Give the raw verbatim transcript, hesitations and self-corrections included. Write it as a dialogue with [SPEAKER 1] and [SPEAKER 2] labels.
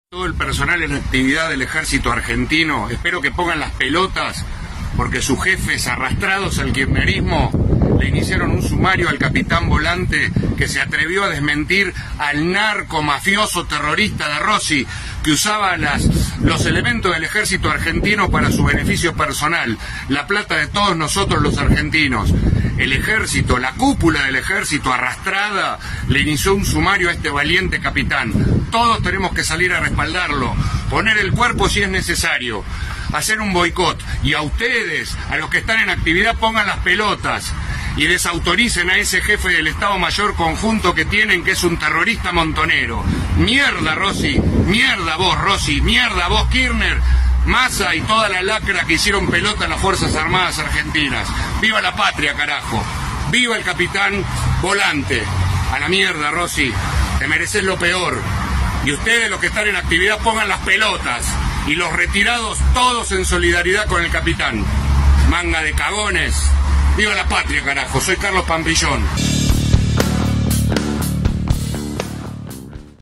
[SPEAKER 1] Todo el personal en actividad del ejército argentino, espero que pongan las pelotas, porque sus jefes arrastrados al kirchnerismo le iniciaron un sumario al capitán Volante, que se atrevió a desmentir al narco mafioso terrorista de Rossi, que usaba las, los elementos del ejército argentino para su beneficio personal, la plata de todos nosotros los argentinos. El ejército, la cúpula del ejército arrastrada, le inició un sumario a este valiente capitán. Todos tenemos que salir a respaldarlo, poner el cuerpo si es necesario, hacer un boicot. Y a ustedes, a los que están en actividad, pongan las pelotas y desautoricen a ese jefe del Estado Mayor Conjunto que tienen, que es un terrorista montonero. Mierda, Rossi, mierda vos, Rossi, mierda vos, Kirchner, Massa y toda la lacra que hicieron pelota en las Fuerzas Armadas Argentinas. ¡Viva la patria, carajo! ¡Viva el capitán Volante! A la mierda, Rossi, te mereces lo peor. Y ustedes, los que están en actividad, pongan las pelotas. Y los retirados, todos en solidaridad con el capitán. Manga de cagones. ¡Viva la patria, carajo! Soy Carlos Pampillón.